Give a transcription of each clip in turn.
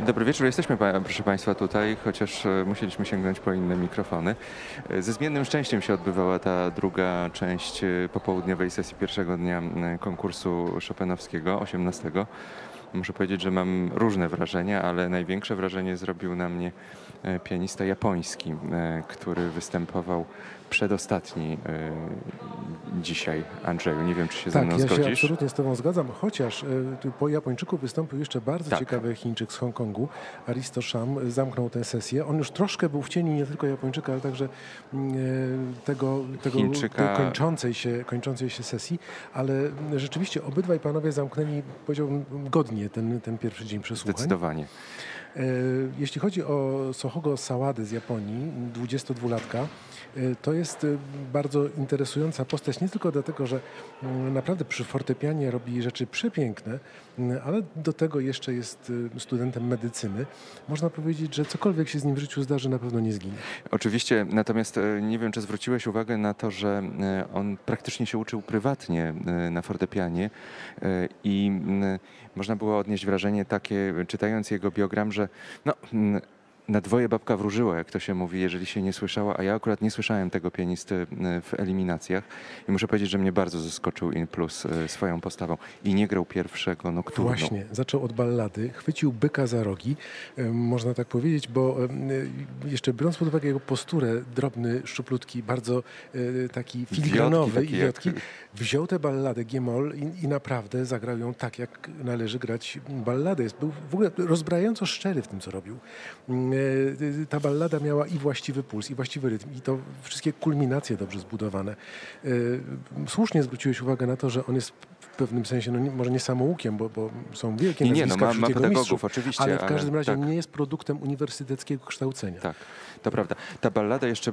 Dobry wieczór, jesteśmy proszę Państwa tutaj, chociaż musieliśmy sięgnąć po inne mikrofony. Ze zmiennym szczęściem się odbywała ta druga część popołudniowej sesji pierwszego dnia konkursu chopinowskiego, 18. Muszę powiedzieć, że mam różne wrażenia, ale największe wrażenie zrobił na mnie pianista japoński, który występował przedostatni dzisiaj. Andrzeju, nie wiem, czy się ze mną Tak, ja się zgodzisz? absolutnie z Tobą zgadzam, chociaż po Japończyku wystąpił jeszcze bardzo ciekawy Chińczyk z Hongkongu, Aristo Sham, zamknął tę sesję. On już troszkę był w cieniu nie tylko Japończyka, ale także tego kończącej się sesji, ale rzeczywiście obydwaj panowie zamknęli, powiedziałbym, godnie ten pierwszy dzień przesłuchań. Zdecydowanie. Jeśli chodzi o Sohogo Sawadę z Japonii, 22-latka, to jest bardzo interesująca postać, nie tylko dlatego, że naprawdę przy fortepianie robi rzeczy przepiękne, ale do tego jeszcze jest studentem medycyny. Można powiedzieć, że cokolwiek się z nim w życiu zdarzy, na pewno nie zginie. Oczywiście, natomiast nie wiem, czy zwróciłeś uwagę na to, że on praktycznie się uczył prywatnie na fortepianie i można było odnieść wrażenie takie, czytając jego biogram, że no, na dwoje babka wróżyła, jak to się mówi, jeżeli się nie słyszała, a ja akurat nie słyszałem tego pianisty w eliminacjach i muszę powiedzieć, że mnie bardzo zaskoczył In Plus swoją postawą i nie grał pierwszego nokturnu. Właśnie, zaczął od ballady, chwycił byka za rogi, można tak powiedzieć, bo jeszcze biorąc pod uwagę jego posturę, drobny, szczuplutki, bardzo taki filigranowy i wiotki, wziął tę balladę G-moll i naprawdę zagrał ją tak, jak należy grać balladę. Był w ogóle rozbrajająco szczery w tym, co robił. Ta ballada miała i właściwy puls, i właściwy rytm, i to wszystkie kulminacje dobrze zbudowane. Słusznie zwróciłeś uwagę na to, że on jest w pewnym sensie, no może nie samoukiem, bo są wielkie nazwiska wśród jego mistrzów, oczywiście, ale w każdym razie tak. nie jest produktem uniwersyteckiego kształcenia. Tak, to prawda. Ta ballada jeszcze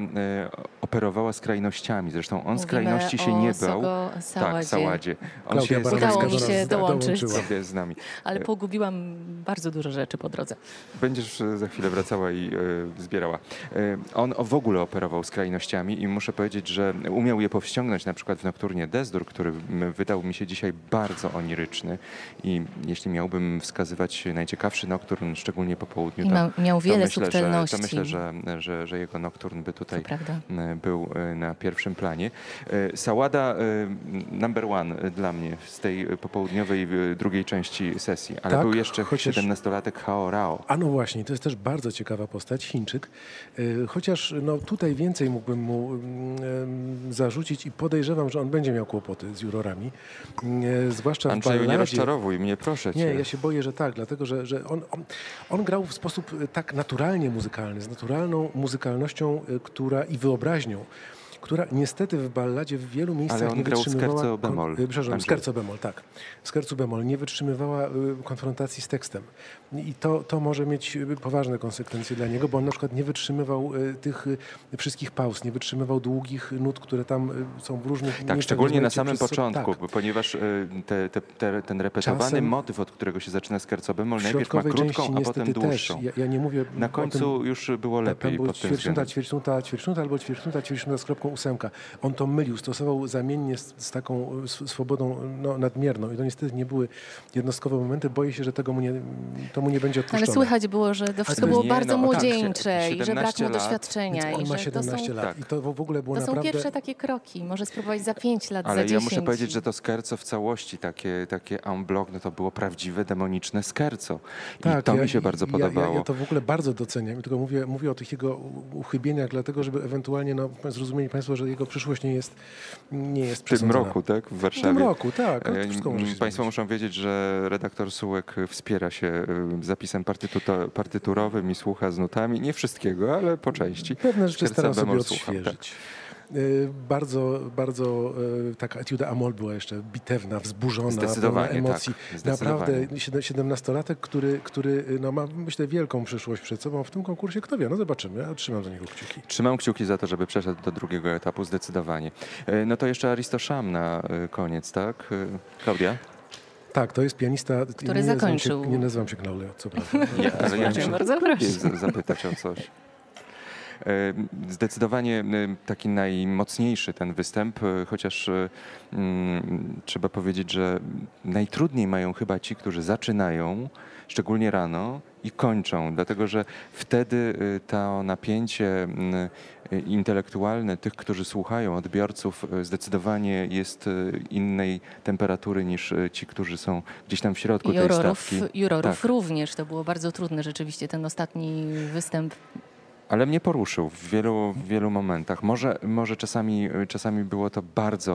operowała skrajnościami. Zresztą on skrajności się nie bał. Tak, Saładzie. Udało mi się dołączyć, z nami. ale pogubiłam bardzo dużo rzeczy po drodze. Będziesz za chwilę wracała i zbierała. On w ogóle operował skrajnościami i muszę powiedzieć, że umiał je powściągnąć, na przykład w nokturnie Desdur, który wydał mi się dzisiaj bardzo oniryczny i jeśli miałbym wskazywać najciekawszy nokturn, szczególnie po południu, miał wiele subtelności. To myślę, że jego nokturn by tutaj był na pierwszym planie. Sawada number one dla mnie z tej popołudniowej drugiej części sesji, ale był jeszcze 17-latek Hao Rao. A no właśnie, to jest też bardzo ciekawa postać, Chińczyk, chociaż no, tutaj więcej mógłbym mu zarzucić i podejrzewam, że on będzie miał kłopoty z jurorami, zwłaszcza w Andrzeju, balladzie. nie rozczarowuj mnie, proszę cię. Nie, ja się boję, że tak, dlatego że on grał w sposób tak naturalnie muzykalny, z naturalną muzykalnością i wyobraźnią, która niestety w balladzie w wielu miejscach nie wytrzymywała... Scherzo bemol. Scherzo bemol, tak. Scherzo bemol nie wytrzymywała konfrontacji z tekstem. I to może mieć poważne konsekwencje dla niego, bo on na przykład nie wytrzymywał tych wszystkich pauz, nie wytrzymywał długich nut, które tam są w różnych miejscach. Tak, szczególnie na samym początku, ponieważ ten repetowany motyw, od którego się zaczyna scherzo bemol, najpierw ma krótką, a potem dłuższą. Ja nie mówię na końcu już było lepiej pod tym względem. Ćwierćnuta albo ćwierćnuta z kropką ósemka. On to mylił, stosował zamiennie z taką swobodą nadmierną i to niestety nie były jednostkowe momenty. Boję się, że to mu nie będzie odpuszczone. Ale słychać było, że to wszystko było bardzo młodzieńcze i że brak mu doświadczenia. On ma 17 lat i to w ogóle było to naprawdę... są pierwsze takie kroki. Może spróbować za 5 lat, ale za 10. Ale ja muszę powiedzieć, że to scherzo w całości, takie en bloc, no to było prawdziwe, demoniczne scherzo. I to mi się bardzo podobało. Ja to w ogóle bardzo doceniam. Tylko mówię o tych jego uchybieniach, dlatego żeby ewentualnie zrozumieli Państwo, że jego przyszłość nie jest przesądzona. W tym roku, tak? W Warszawie. W tym roku, tak. Państwo muszą wiedzieć, że redaktor Sułek wspiera się zapisem partyturowym i słucha z nutami. Nie wszystkiego, ale po części. Pewne rzeczy staram sobie odświeżyć. Bardzo taka etiuda a-moll była jeszcze bitewna, wzburzona, pełna emocji. Tak, naprawdę 17-latek, który ma, myślę, wielką przyszłość przed sobą w tym konkursie. Kto wie, no zobaczymy. Ja trzymam za niego kciuki. Trzymam kciuki za to, żeby przeszedł do drugiego etapu, zdecydowanie. No to jeszcze Aristo Sham na koniec, tak? Klaudia? Tak, to jest pianista, który zakończył. Nie nazywam się Klaudia, co prawda. Ale ja bardzo proszę zapytać o coś. Zdecydowanie taki najmocniejszy ten występ, chociaż trzeba powiedzieć, że najtrudniej mają chyba ci, którzy zaczynają, szczególnie rano, i kończą, dlatego że wtedy to napięcie intelektualne tych, którzy słuchają, odbiorców, zdecydowanie jest innej temperatury niż ci, którzy są gdzieś tam w środku tej stawki. Jurorów również. To było bardzo trudne rzeczywiście, ten ostatni występ. Ale mnie poruszył w wielu momentach. Może czasami było to bardzo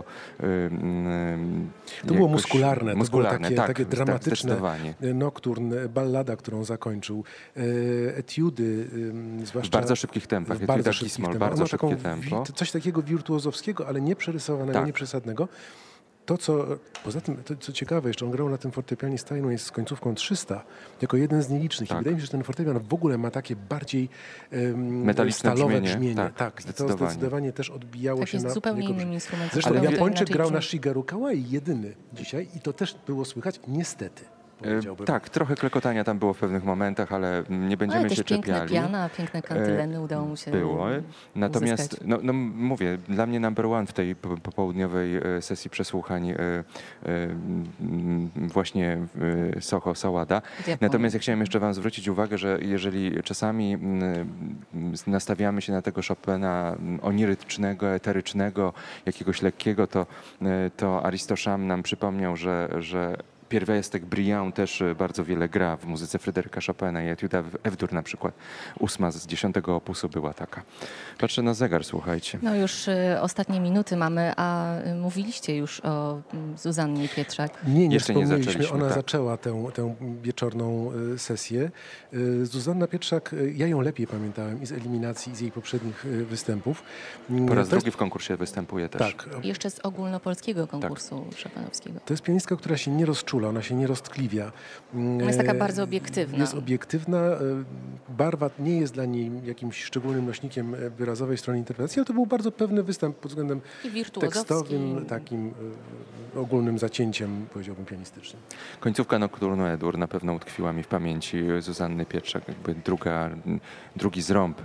to było muskularne, to było tak, takie dramatyczne. Tak, Nocturn, ballada, którą zakończył, etiudy, zwłaszcza w bardzo szybkich tempach. Etiuda Gismol, bardzo szybkie tempo. Coś takiego wirtuozowskiego, ale nie przerysowanego, tak. nie przesadnego. Poza tym, co ciekawe, jeszcze on grał na tym fortepianie Steinway z końcówką 300 jako jeden z nielicznych. Tak. I wydaje mi się, że ten fortepian w ogóle ma takie bardziej metaliczne stalowe brzmienie. Tak, to zdecydowanie też odbijało się jest na zupełnie innym instrumentem. Zresztą Japończyk grał na Shigeru Kawai, jedyny dzisiaj, i to też było słychać, niestety. Tak, trochę klekotania tam było w pewnych momentach, ale nie będziemy się czepiali. Piękne piana, piękne kantyleny udało mu się było. Natomiast mówię, dla mnie number one w tej popołudniowej sesji przesłuchań właśnie Soho Sawada. Natomiast ja chciałem jeszcze wam zwrócić uwagę, że jeżeli czasami nastawiamy się na tego Chopina onirycznego, eterycznego, jakiegoś lekkiego, to Aristoszam nam przypomniał, że pierwiastek Briand też bardzo wiele gra w muzyce Fryderyka Chopina i etiuda w F-dur na przykład. 8 z 10 opusu była taka. Patrzę na zegar, słuchajcie. No już ostatnie minuty mamy, a mówiliście już o Zuzannie Pietrzak. Nie wspomnieliśmy. Ona zaczęła tę wieczorną sesję. Zuzanna Pietrzak, ja ją lepiej pamiętałem i z eliminacji, i z jej poprzednich występów. Po raz drugi w konkursie występuje też. Tak. Jeszcze z ogólnopolskiego konkursu chopinowskiego. To jest pianistka, która się nie rozczula, ona się nie roztkliwia. Jest taka bardzo obiektywna. Jest obiektywna. Barwa nie jest dla niej jakimś szczególnym nośnikiem wyrazowej strony interpretacji, ale to był bardzo pewny występ pod względem tekstowym, takim ogólnym zacięciem, powiedziałbym, pianistycznym. Końcówka Nocturnu Edur na pewno utkwiła mi w pamięci Zuzanny Pietrzak, jakby drugi zrąb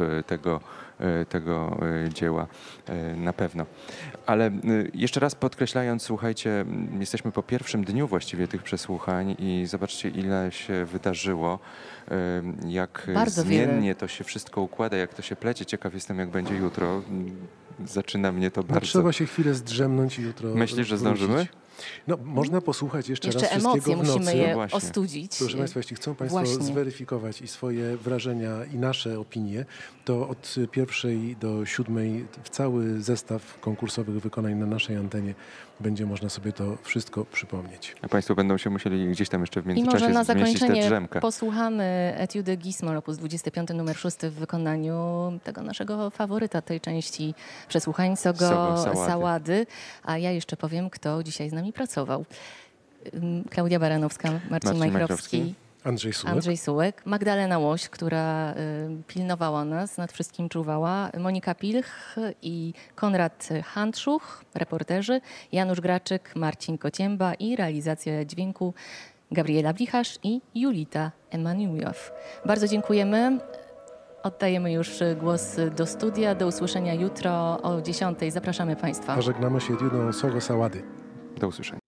tego dzieła na pewno. Ale jeszcze raz podkreślając, słuchajcie, jesteśmy po pierwszym dniu właściwie tych przesłuchań i zobaczcie, ile się wydarzyło, jak bardzo zmiennie wiele. To się wszystko układa, jak to się plecie. Ciekaw jestem, jak będzie jutro. Zaczyna mnie to bardzo. Trzeba się chwilę zdrzemnąć i jutro Myślisz, że zdążymy? No, można posłuchać jeszcze raz emocje wszystkiego w nocy. musimy je ostudzić. Proszę Państwa, jeśli chcą Państwo zweryfikować i swoje wrażenia i nasze opinie, to od 1 do 7 w cały zestaw konkursowych wykonań na naszej antenie będzie można sobie to wszystko przypomnieć. A Państwo będą się musieli gdzieś tam jeszcze w I międzyczasie może na zmieścić tę zakończenie drzemkę. posłuchamy etiudy Gismol op. 25 numer 6 w wykonaniu tego naszego faworyta tej części przesłuchań, Sogo Sawady. A ja jeszcze powiem, kto dzisiaj z nami pracował. Klaudia Baranowska, Marcin Majchrowski, Andrzej Sułek, Magdalena Łoś, która pilnowała nas, nad wszystkim czuwała, Monika Pilch i Konrad Handszuch, reporterzy, Janusz Graczyk, Marcin Kocięba i realizacja dźwięku Gabriela Blicharz i Julita Emanujow. Bardzo dziękujemy. Oddajemy już głos do studia. Do usłyszenia jutro o 10:00. Zapraszamy Państwa. A żegnamy się etiudą Sogo Sawady. Do usłyszenia.